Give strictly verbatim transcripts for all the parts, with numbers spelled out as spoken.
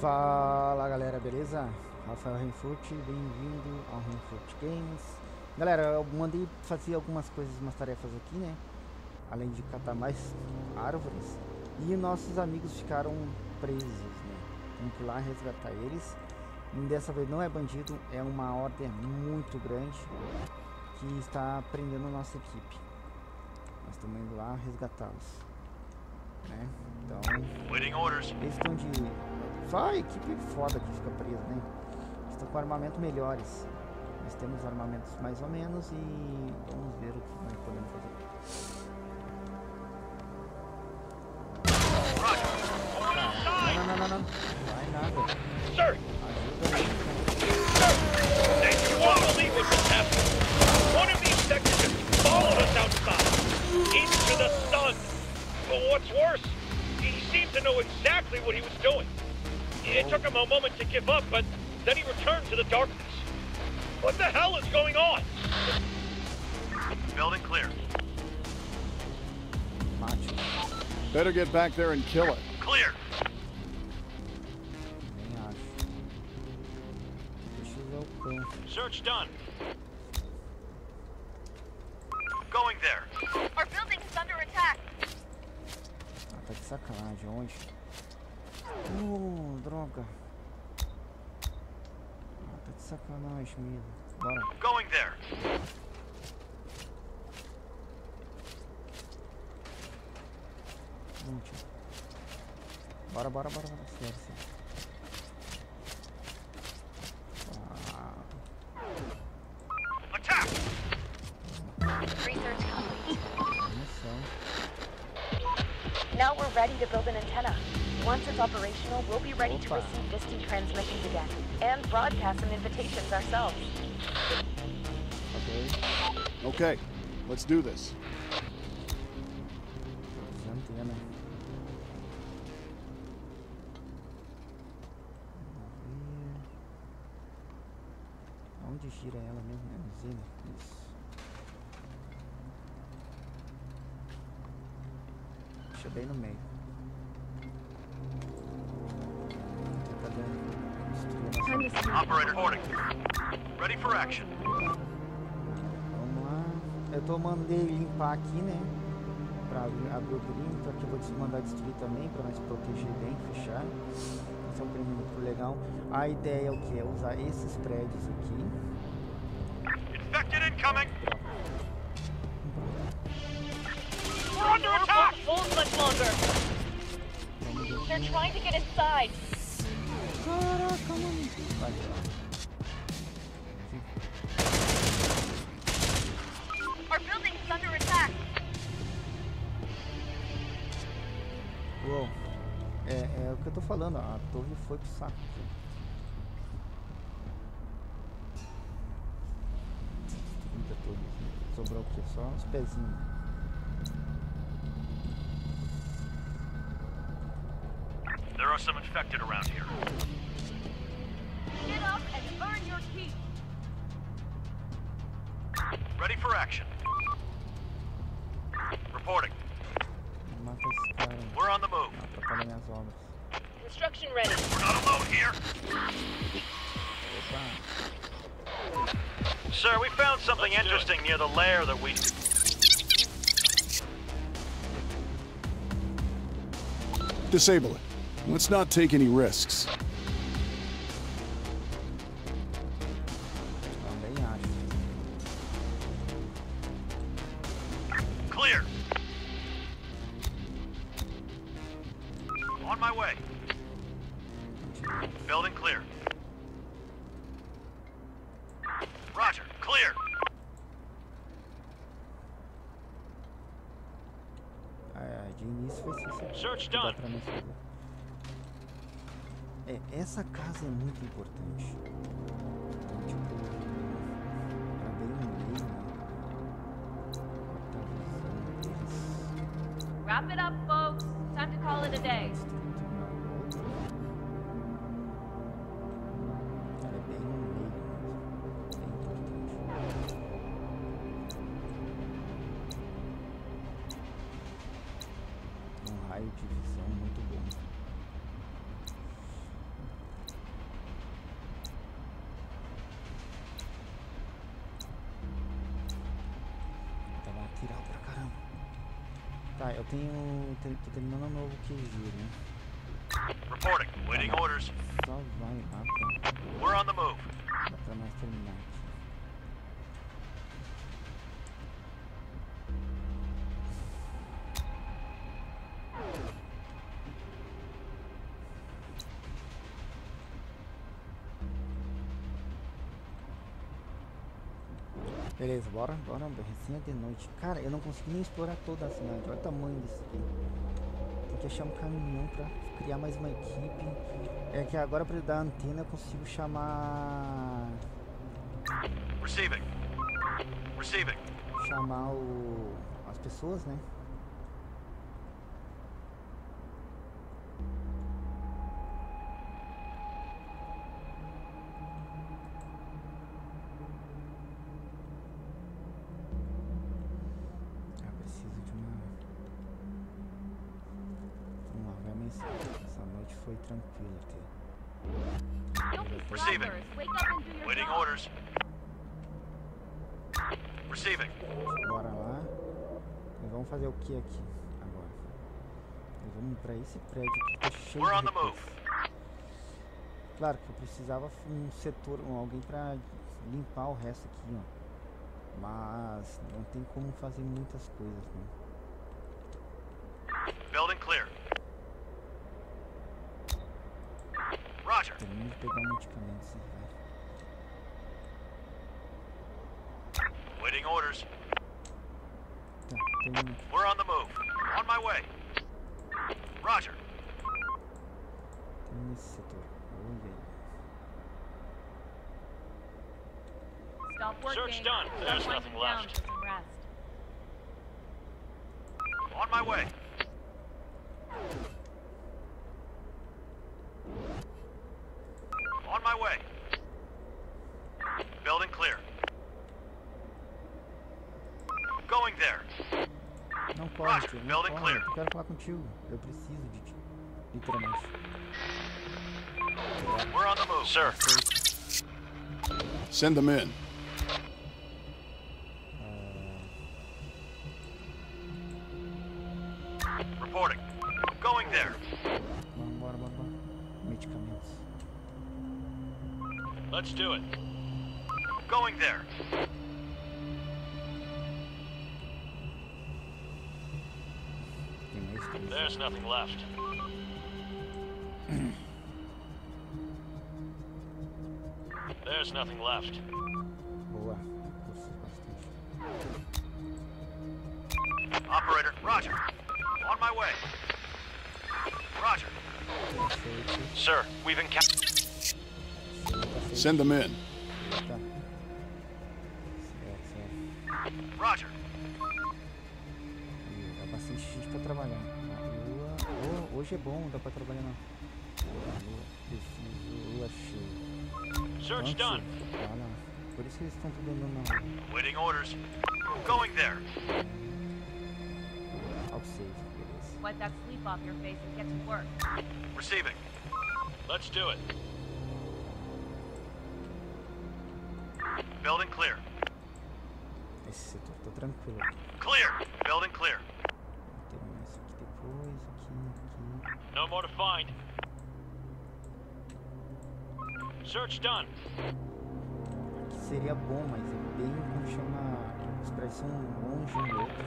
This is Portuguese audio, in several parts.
Fala galera, beleza? Rafael Renfurt, bem-vindo ao Renfurt Games. Galera, eu mandei fazer algumas coisas, umas tarefas aqui, né? Além de catar mais árvores. E nossos amigos ficaram presos, né? Vamos por lá resgatar eles. E dessa vez não é bandido, é uma ordem muito grande que está prendendo a nossa equipe. Nós estamos indo lá resgatá-los, né? Então, eles estão de... Só a equipe foda que fica presa, né? Estão com armamento melhores. Nós temos armamentos mais ou menos e vamos ver o que nós podemos fazer. Não, não, não, não, não. Vai nada. Sir! Ajuda aí. Sir! You won't believe what just happened. One of these sectors just followed us outside. Into the sun. But what's worse, he seemed to know exactly what he was doing. It took him a moment to give up, but then he returned to the darkness. What the hell is going on? Building clear. Macho. Better get back there and kill it. Clear. Nem acho. Deixa eu ver o cão. Search done. Going there. Our building's under attack. Ah, tá de sacanagem. Onde? Uh, droga. Ah, tá de sacanagem mesmo. Bora. Going there. Vamos, tio. Bora, bora, bora, bora. Sério, sério. Ah, Attack! Research complete. missão. Now we're ready to build an antenna. Once it's operational, we'll be ready to Opa. receive distant transmissions again and broadcast some invitations ourselves. Ok. Okay, let's do this. Fazer antena. Vamos ver. Onde gira ela mesmo? É no Z, né? Isso. Deixa bem no meio. Tá dando. Destruir a nossa... Operator boarding. Ready for action. Vamos lá. Eu tô mandei limpar aqui, né? Pra abrir, abrir o perímetro. Aqui eu vou mandar destruir também, pra nós proteger bem, fechar. Esse é um perímetro legal. A ideia é o que? É usar esses prédios aqui. Infected incoming. We We're under attack! hold much longer. Vamos ver. They're trying to get inside. Caraca, mano. Vai. Our building's under attack. Uou. É, é o que eu tô falando, ó. A torre foi pro saco. Muita torre. Sobrou o quê? Só os pezinhos. There are some infected around here. Get up and earn your keep. Ready for action. Reporting. Mata esse cara. We're on the move. Não atrapalha minhas obras. Construction ready. We're not alone here. Opa. Sir, we found something interesting near the lair that we... Disable it. Let's not take any risks. Também acho. Clear. On my way. Building clear. Roger, clear. Ah, de início vai ser isso aqui. Search que dá done. pra nós fazer. É, essa casa é muito importante. Então, tipo, tá bem no meio, né? Tá visando deles. Wrap it up, folks. Time to call it a day. Cara, é bem no meio mesmo. Bem importante. Um raio de visão muito bom. Tá, eu tenho... Tô terminando um novo Q G, né? Reporting. Waiting orders. Só vai... Ah, tá. We're on the move. Dá pra nós terminar aqui. Beleza, bora, bora, recém de noite. Cara, eu não consegui nem explorar toda a cidade. Olha o tamanho disso aqui. Tem que achar um caminhão pra criar mais uma equipe. É que agora pra dar antena eu consigo chamar... Receiving. Receiving. Chamar o... as pessoas, né? Foi tranquilo até. Receiving. Waiting orders. Receiving. Bora lá. E vamos fazer o que aqui agora? Nós vamos para esse prédio que tá cheio We're on de the move. Claro que eu precisava um setor, um, alguém para limpar o resto aqui, ó. Mas não tem como fazer muitas coisas, né? Building clear. Roger. Termino de pegar medicamentos, né? Waiting orders. Tá, termina. We're on the move. On my way. Roger. Termina esse setor. Olha aí. Stop working. Search done. There's Stop nothing winding down left. for some rest. On my way. On my way. Building clear. Going there. Não corre, Roger, tio, não building corre. clear. Eu quero falar contigo. Eu preciso de ti. Literalmente. We're on the move. Sir. Send them in. Reporting. Going there. Vamos embora, vamos embora. Medicamentos. Let's do it. Going there. Tem mais coisa. There's nothing left. There's nothing left. Boa. Gostei bastante. Operator, Roger. On my way. Roger. Perfeito. Sir, we've encountered. Send them in. Eita. Certo, certo. Roger. E dá bastante gente pra trabalhar. Na lua. Oh, hoje é bom, dá pra trabalhar na lua. Preciso. Lua cheia. Search Antes, done. tá lá. Por isso que eles estão tudo andando na rua. Waiting orders. Going there. Auto save, beleza. Wipe that sleep off your face and get to work. Receiving. Let's do it. Building clear. Esse setor tá tranquilo. Clear. Building clear. Vou terminar isso aqui depois. Aqui, aqui. No more to find. Search done. Aqui seria bom, mas é bem como chama. Os prédios são longe um do outro.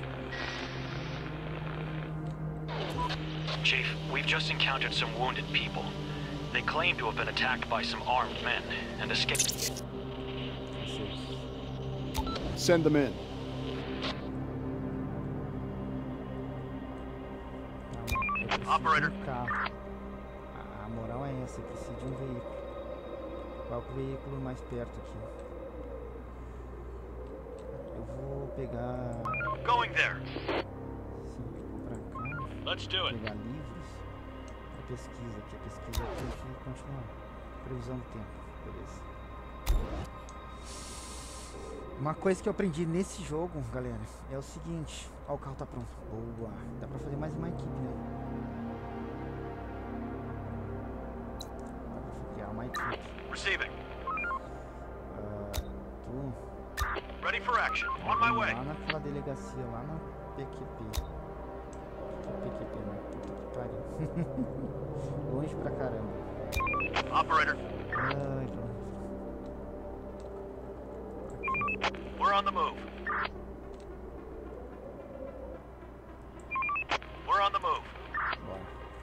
Chief, we've just encountered some wounded people. They claim to have been attacked by some armed men and escaped. Send them in. Não, eu preciso Operator. de um carro. A, a moral é essa, eu preciso de um veículo. Qual que é o veículo mais perto aqui? Eu vou pegar... Going there. Sim, eu vou pra cá. Let's do it. Pegar livros. A pesquisa aqui, a pesquisa tem que continuar. Previsão do tempo, beleza. Uma coisa que eu aprendi nesse jogo, galera, é o seguinte. Ó, o carro tá pronto. Boa. Dá pra fazer mais uma equipe, né? Dá pra criar uma equipe. Receiving. Ah, tu... Ready for action. On my way. Lá naquela delegacia, lá na P Q P. P Q P, né? Puta que pariu. Longe pra caramba. Operator, Ai, longe. we're on the move. We're on the move. Bora.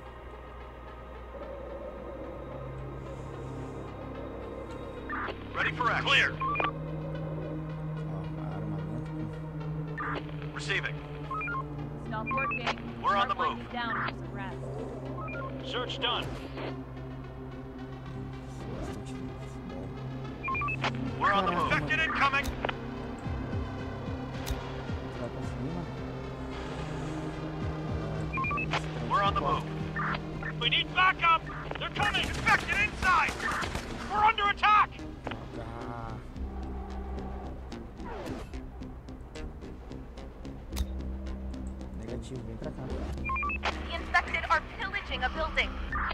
Ready for action. Clear. Ó, armamento. Receiving. Stop working. We're on the Start move. winding down for some rest. Search done. Bastante livros. We're on the move. Infected incoming. Vai pra cima. We're on the move. We need backup! They're coming! Infected inside! We're under attack! Droga. Negativo, vem pra cá. The infected are pillaging a building.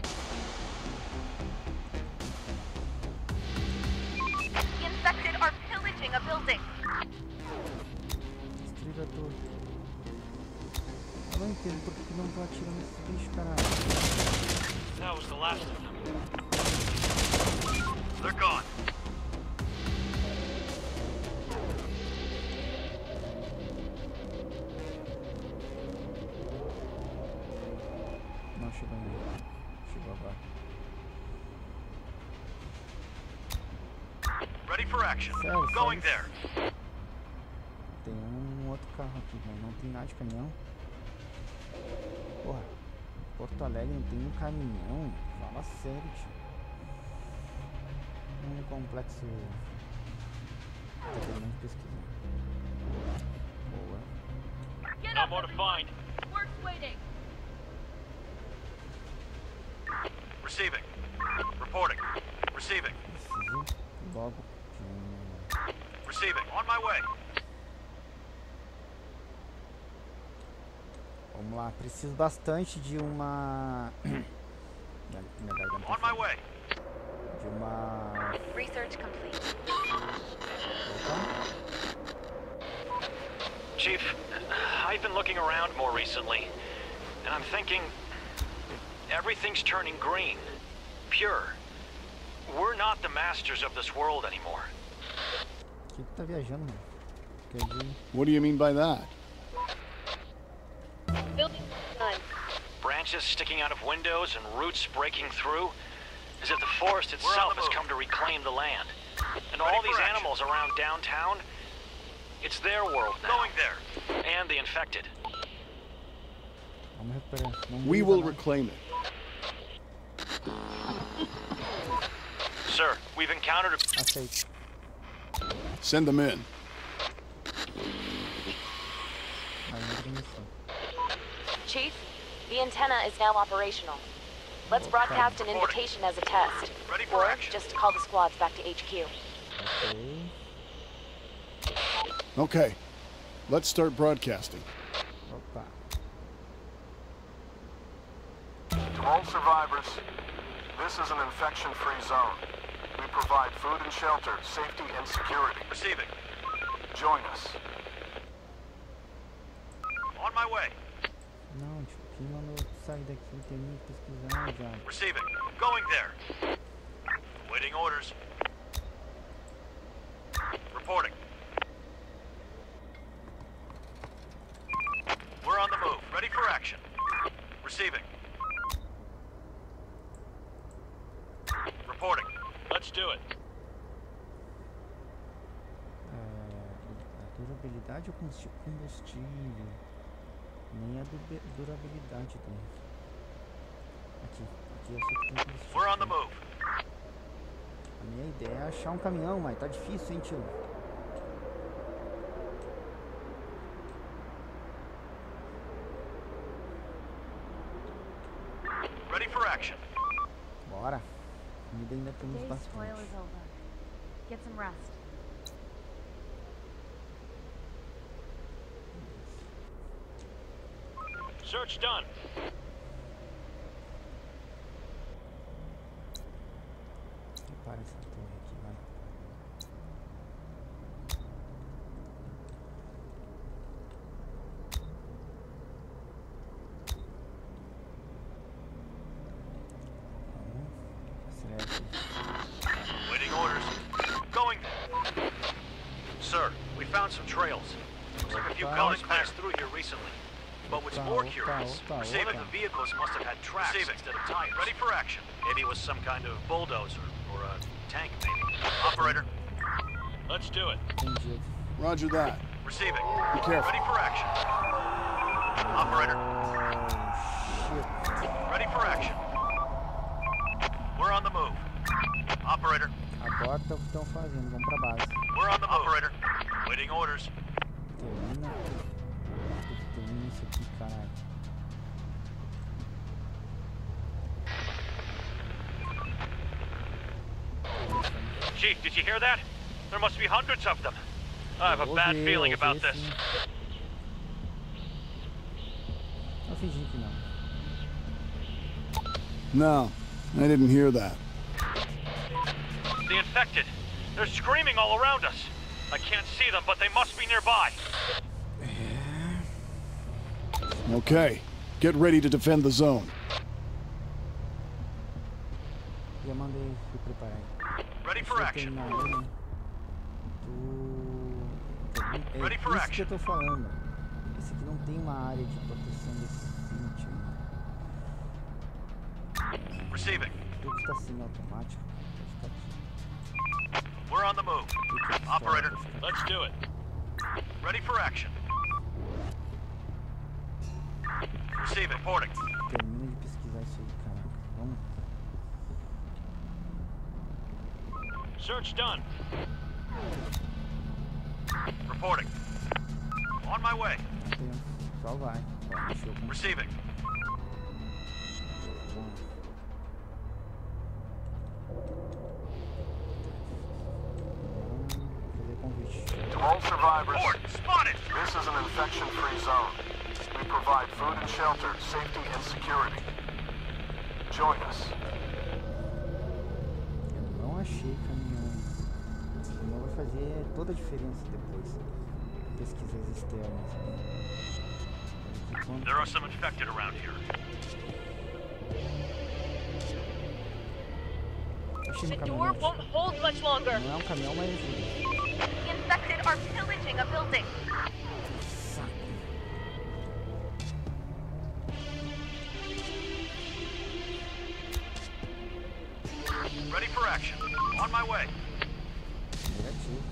The infected are pillaging a building. Destruir a torre. Eu não entendo por que não tô atirando nesse bicho, caralho. That was the last of them. They're gone. Não chegou ainda. Chegou agora. Ready for action. Sério, Going sério? there. Tem um outro carro aqui, mas não tem nada de caminhão. Porra, Porto Alegre não tem um caminhão? Fala sério, tio. Um complexo. Tá terminando de pesquisar. Boa. Get Not up, more to everyone. find. Work's waiting. Receiving. Reporting. Receiving. Preciso logo de um. Receiving. On my way. Vamos lá, preciso bastante de uma. minha, minha garganta. On my way. De uma. Research complete. Opa. Chief, I've been looking around more recently, and I'm thinking everything's turning green. Pure. We're not the masters of this world anymore. Que que tá viajando, mano? Perdi. What do you mean by that? Building done. Branches sticking out of windows and roots breaking through, as if the forest We're on itself the has move. come to reclaim the land. And Ready all for these action. animals around downtown, it's their world now. Going there. And the infected. Vamos recuperar. Não We grita, will não. reclaim it. Sir, we've encountered a... Aceito. Send them in. Aí entra missão. Chief, the antenna is now operational. Let's broadcast an Reporting. invitation as a test. Ready for Or action. just call the squads back to H Q. Ok. Okay. Let's start broadcasting. Opa. To all survivors, this is an infection-free zone. We provide food and shelter, safety and security. Receiving. Join us. On my way. Não, tio, quem mandou sair daqui? Tem que pesquisar já. Receiving. Going there. Waiting orders. Reporting. We're on the move. Ready for action. Receiving. Reporting. Let's do it. É, a durabilidade ou combustível? Combustível. Nem a du- durabilidade tem. Aqui. Aqui eu sei que tem combustível. We're on the move. A minha ideia é achar um caminhão, mas tá difícil, hein, tio? Ready for action. Bora. Comida ainda temos Today's toil bastante. is over. Get some rest. Search done. Repara essa torre aqui, vai. on some trails. Looks like a few Opa, cars opa. passed through here recently. But what's Opa, more opa, curious, opa, one of opa. the vehicles must have had tracks Receiving. instead of tires. Ready for action. Maybe it was some kind of bulldozer or a tank, maybe. Operator, Let's do it. Entendido. Roger that. receiving. Be careful. Ready for action. Operator, Oh, shit. ready for action. We're on the move. Operator, Agora tá o que estão fazendo. Vamos pra base. we're on the move. Operator, waiting orders. Termina. Termina isso aqui, caralho. Chief, did you hear that? There must be hundreds of them. I have a Ouvi, bad feeling ouvi, about sim. this. Eu fingi que não. No, I didn't hear that. The infected. They're screaming all around us. I can't see them, but they must be nearby. Okay, get ready to defend the zone. Já mandei se preparar aí. Ready Deixa for eu action. terminar ele, né? Tu... É Ready for isso action. que eu tô falando. Esse aqui não tem uma área de proteção decente. Né? Receiving. Tudo que tá sendo automático. Vai ficar aqui. We're on the move. Tudo que é pistola Operator, vai ficar Let's do it. ready for action. Receiving. Reporting. aqui. Termina de pesquisar isso aí, caraca. Vamos. Search done. Reporting. On my way. Não tem. Só vai. Ó, mexeu com... Receiving. Vamos. Fazer convite. To all survivors, spotted. This is an infection-free zone. We provide food and shelter, safety and security. Join us. Eu não achei caminhão. O caminhão vai fazer toda a diferença depois. Pesquisas externas. Aqui, quando- There are some infected around here. Achei The no door caminhonete. won't hold much longer. Não é um caminhão, mas ajuda. The infected are pillaging a building. Saco. Ready for action. On my way. Negativo.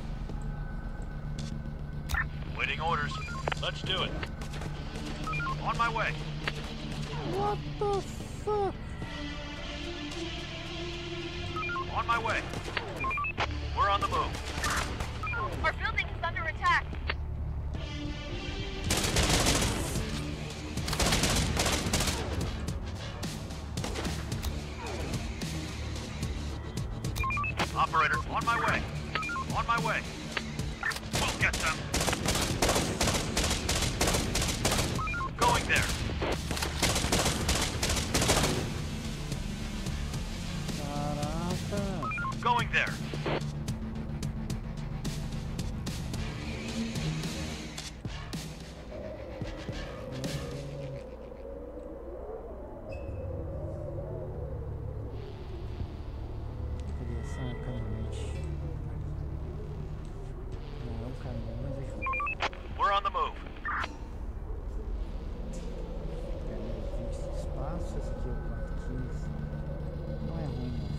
Waiting orders. Let's do it. On my way. What the fuck? On my way. We're on the move. Our building is under attack. Operator, on my way. On my way. We'll get them. Going there. Caraca. Going there. Cadê essa caminhonete? Não é um caminhão, mas ajuda. We're on the move. É, vinte de espaço, esse aqui é o quatro quinze. Não é ruim, não.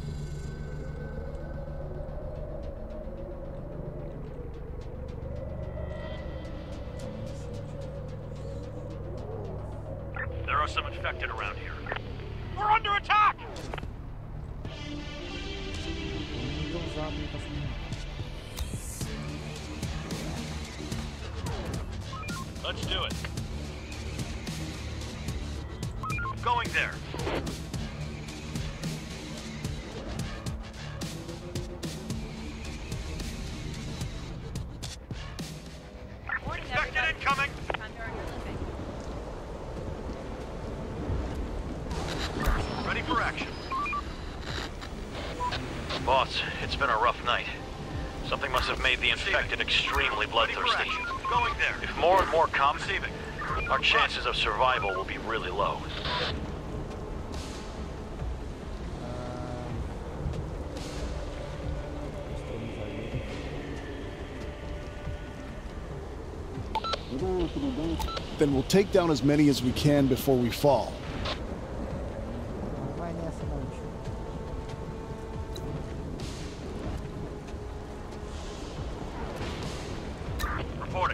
There are some infected around here. We're under attack! Muito usado aí pra filmar. Let's do it. Going there. Morning, Infected everybody. incoming. Time to earn your living. Ready for action. Boss, it's been a rough night. Something must have made the infected extremely Ready for bloodthirsty. action. Going there. If more and more come, Receiving. our chances of survival will be really low. Estamos aí. Then we'll take down as many as we can before we fall. Não vai nessa não, tio. Reporting.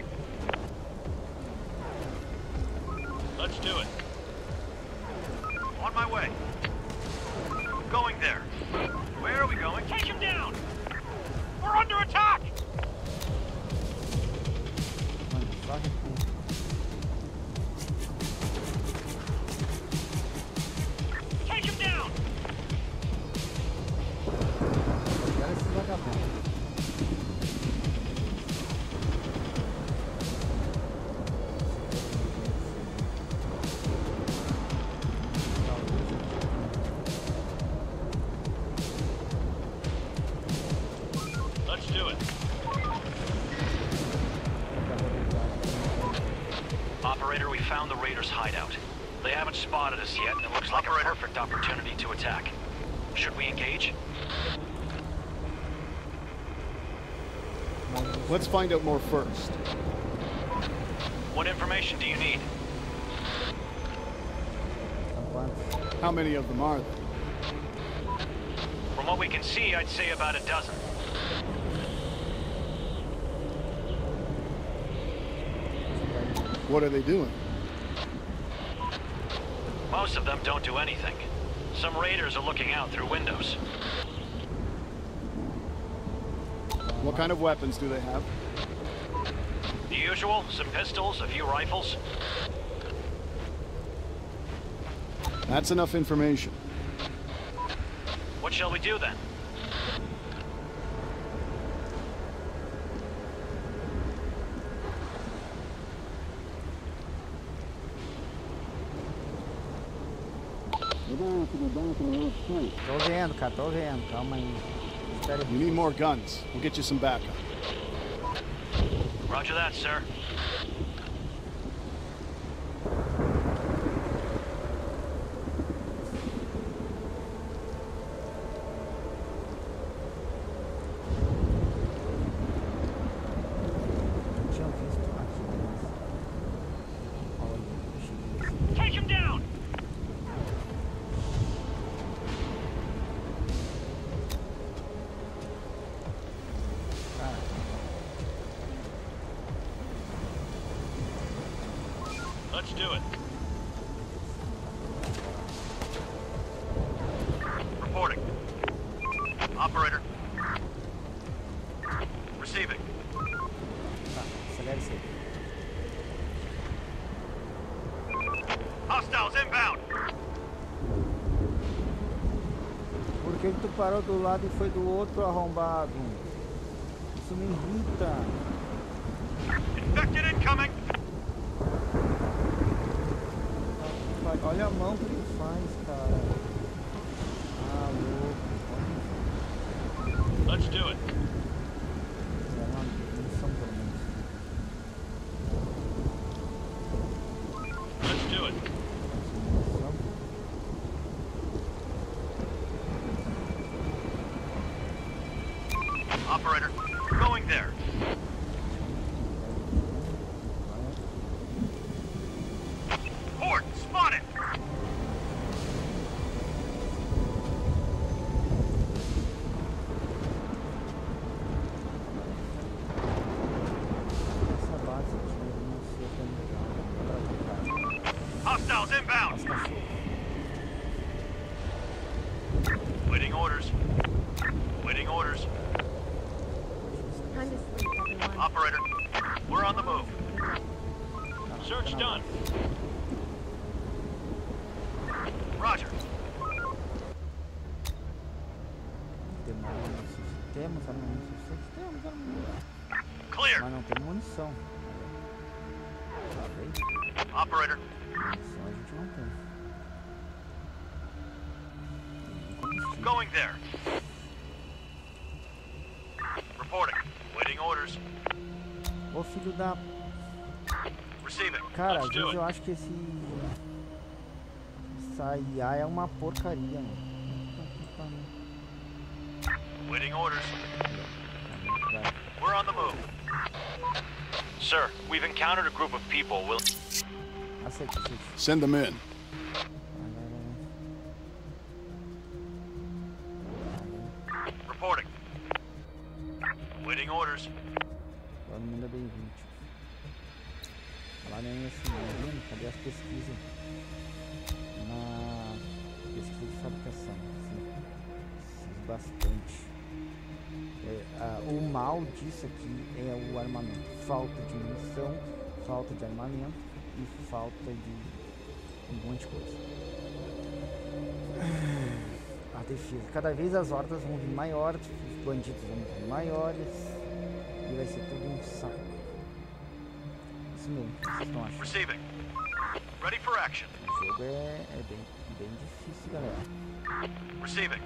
Let's do it. On my way. Going there. Where are we going? Take him down! We're under attack! Mano, só recurso. Take him down! Olha esse vagabundo. Let's do it. Operator, we found the Raiders' hideout. They haven't spotted us yet, and it looks like Operator. a perfect opportunity to attack. Should we engage? Let's find out more first. What information do you need? How many of them are there? From what we can see, I'd say about a dozen. What are they doing? Most of them don't do anything. Some raiders are looking out through windows. What kind of weapons do they have? The usual, some pistols, a few rifles. That's enough information. What shall we do then? Tô vendo, cara, tô vendo. Calma aí. Espera You need more guns. We'll get you some backup. Roger that, sir. Não tinha visto aqui. Olha, cheguei. Take him down! Let's do it. Reporting. Operator. Receiving. Tá, acelera isso aí. Hostiles inbound. Por que que tu parou do lado e foi do outro, arrombado? Isso me irrita. Infected incoming. Olha a mão que ele faz, cara. Ah, louco. Let's do it. É uma missão pelo menos. Let's do it. Missão. Operator, going there. Horde, spotted. Essa base aqui eu não sei como Hostiles inbound. Os cachorros. Waiting orders. Waiting orders. Time to sleep, everyone. Operator, we're on the move. Search done. Roger. Temos armamentos suficientes? Temos armamentos. Clear. Mas não tem munição. Sabe? Operator, Munição a gente não tem. E combustível. going there. Reporting. Waiting orders. Ô filho da... Receiving. Cara, às Let's do vezes it. eu acho que esse... Essa I A é uma porcaria, mano. Waiting orders. Vai. We're on the move. Sir, we've encountered a group of people will... Aceita, aceita. Send them in. Reporting. Waiting orders. Todo mundo é bem-vindo. Lá nem assim, menino, cadê as pesquisas? Na pesquisa de fabricação. Sim. Preciso bastante. É, ah, o mal disso aqui é o armamento. Falta de munição, falta de armamento e falta de um monte de coisa. A defesa. Cada vez as hordas vão vir maiores, os bandidos vão vir maiores e vai ser tudo um saco. Isso mesmo, o que vocês estão achando? Receiving. Ready for action. O jogo é, é bem, bem difícil, galera. Receiving.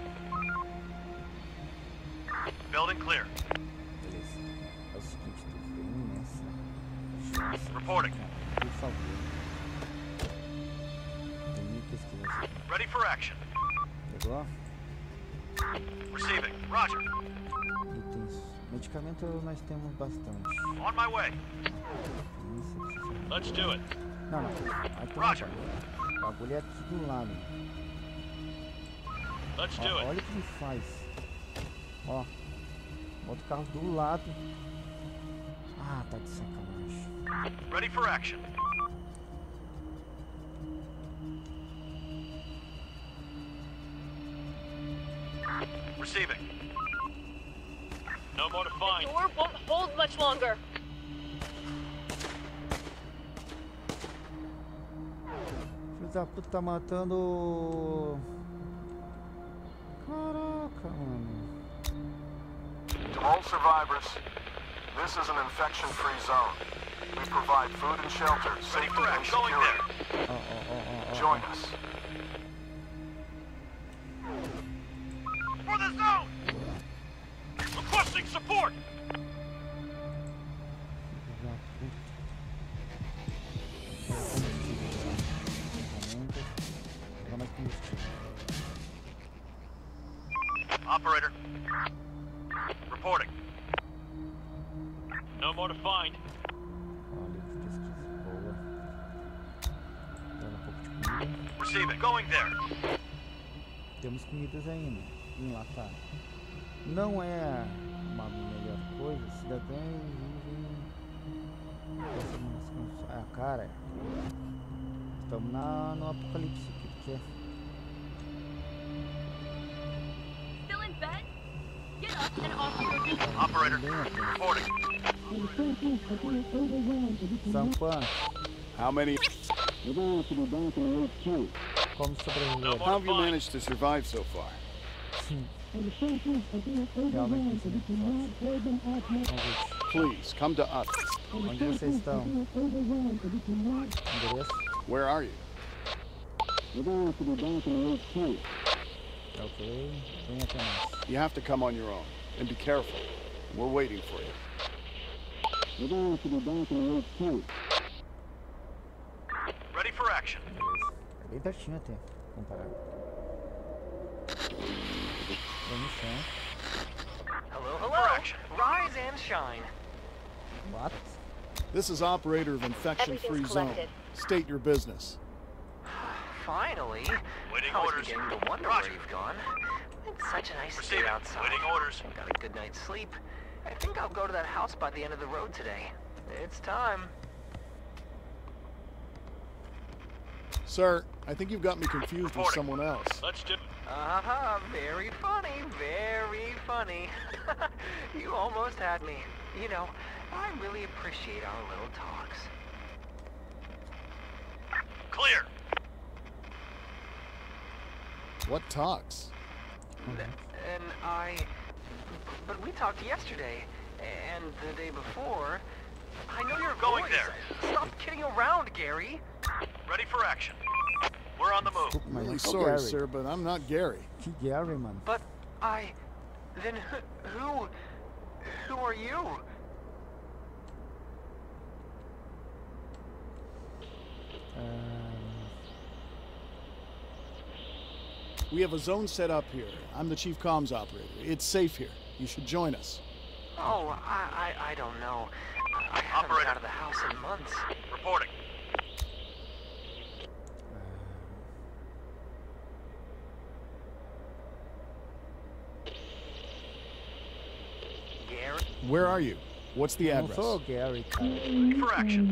Building clear. Beleza. É o seguinte, tu vem nessa chance. Reporting. Por favor. Tem mil pesquisas aqui. Ready for action. Pegou? Receiving. Roger. Itens. Medicamento nós temos bastante. On my way. Isso, Let's do it. não, não. Aqui não Roger. vai. O bagulho é aqui do lado. Let's Ó, do it. olha o que ele faz. Ó. Bota o carro do lado. Ah, tá de sacanagem. Ready for action. Receiving. No more to The find. door won't hold much longer. Filho da puta tá matando. Caraca, mano. To all survivors, this is an infection-free zone. We provide food and shelter, Ready safety for and action. Going there. security. Ó, ó, ó, ó, ó. Join us. For the zone. Requesting support. Filho da puta. Ferramentas. Pegar mais combustível. Operator. Reporting. No more to find. Ó, livro de pesquisa. Boa. Dando um pouco de comida. Receiving. Going there. Temos comidas ainda. Enlatar. Não é uma melhor coisa. Cidadãos vivem. Ah, cara. Estamos na, no apocalipse. O que que é? Still in bed? Get up and off your feet. Operator. Bem até. Reporting. Zampano. How many? Como sobreviver? How have you managed to survive so far? Sim. Realmente isso é muito forte. Vamos ver. Please, come to us. Onde vocês estão? Endereço? Where are you? Ok. Vem até nós. You have to come on your own. And be careful. We're waiting for you. Ready for action. Beleza. É bem pertinho até. Comparado. Vamos chão. Hello, hello. Action. Rise and shine. What? This is operator of infection-free Everything's zone. collected. State your business. Finally. Waiting I was orders. beginning to wonder Roger. where you've gone. It's such a nice Receiving. day outside. Waiting orders. Got a good night's sleep. I think I'll go to that house by the end of the road today. It's time. Sir, I think you've got me confused with Reporting. someone else. Let's do. Uh-huh, very funny, very funny. You almost had me. You know, I really appreciate our little talks. Clear. What talks? And I... But we talked yesterday, and the day before. I know your Going voice. there. Stop kidding around, Gary. Ready for action. We're on the move. Desculpa, mas Really não sou sorry, Gary. sir, but I'm not Gary. Que Gary, mano? But I... Then who... Who, who are you? We have a zone set up here. I'm the chief comms operator. It's safe here. You should join us. Oh, I, I, I don't know. I haven't been out of the house in months. Reporting. Gary? Where are you? What's the Eu não address? sou o Gary, cara. For action.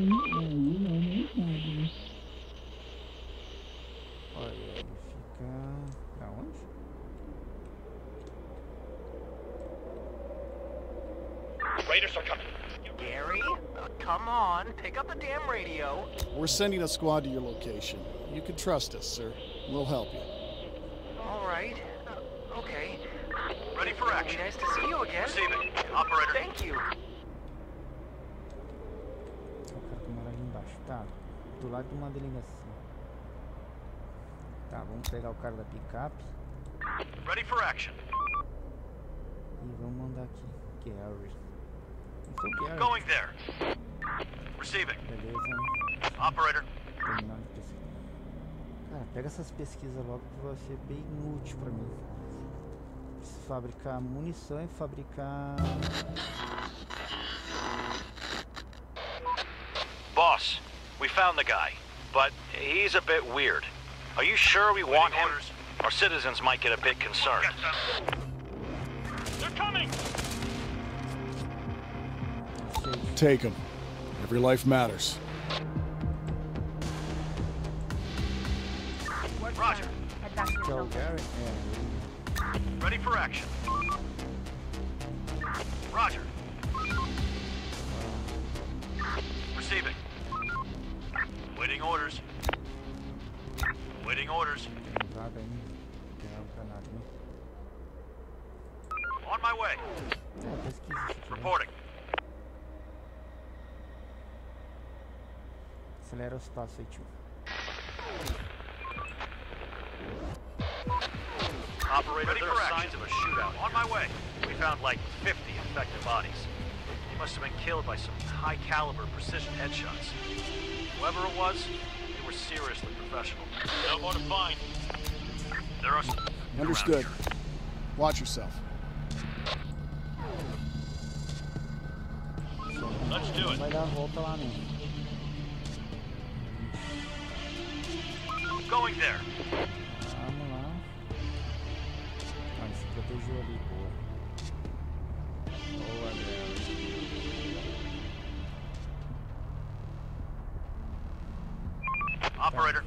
Olha, ele fica... Pra onde? Raiders are coming. Gary? Uh, come on, pick up the damn radio. We're sending a squad to your location. You can trust us, sir. We'll help you. All right. Uh, okay. Ready for It'll be action. nice to see you again. Receiving. Operator. Thank you. O cara que mora ali embaixo. Tá, do lado de uma delegacia. Tá, vamos pegar o cara da picape Ready for action. e vamos mandar aqui. Gary. Não sou Gary. Going there. Receiving. Beleza. Operator. Terminar de pesquisa. Cara, pega essas pesquisas logo que vai ser bem útil pra mim. Preciso fabricar munição e fabricar... Boss, we found the guy, but he's a bit weird. Are you sure we want him? Our citizens might get a bit concerned. They're coming! Take him. Every life matters. Roger. Head back to your Que é o shelter. Gary? É, Ready for action. Roger. Receiving. Waiting orders. Waiting orders. tem vaga aí. Tem um canário, né? On my way. É, pesquisa isso aqui, né? Reporting. Acelera os passos aí, tio. Operator, there are signs of a shootout. On my way. We found like fifty infected bodies. They must have been killed by some high-caliber precision headshots. Whoever it was, they were seriously professional. No more to find. There are some Understood. around here. Watch yourself. Let's do it. Vai dar a volta lá, né? Going there. Vamos lá. Ah, ele se protegeu ali, boa. Boa, Gary. Operator.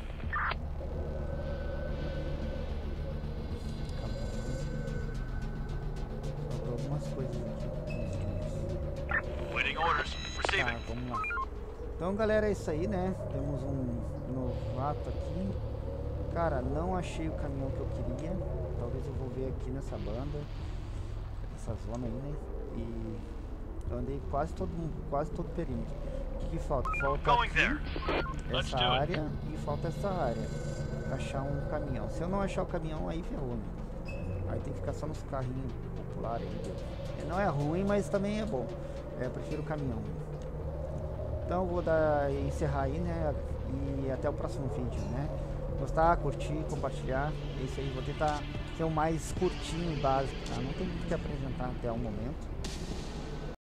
Faltou algumas coisas aqui. Waiting orders. Tá, Receiving. vamos lá. Então, galera, é isso aí, né? Temos um novato aqui. Cara, não achei o caminhão que eu queria. Talvez eu vou ver aqui nessa banda, essa zona aí, né? E eu andei quase todo quase todo o perímetro. O que, que falta? Falta Going aqui, there. Let's essa do it. área e falta essa área. Pra achar um caminhão. Se eu não achar o caminhão, aí ferrou, né? Aí tem que ficar só nos carrinhos populares aí. Não é ruim, mas também é bom. É, eu prefiro o caminhão. Então eu vou dar, encerrar aí, né? E até o próximo vídeo, né? Gostar, curtir, compartilhar. É isso aí, vou tentar ser o mais curtinho e básico, tá? Não tem muito que apresentar até o momento.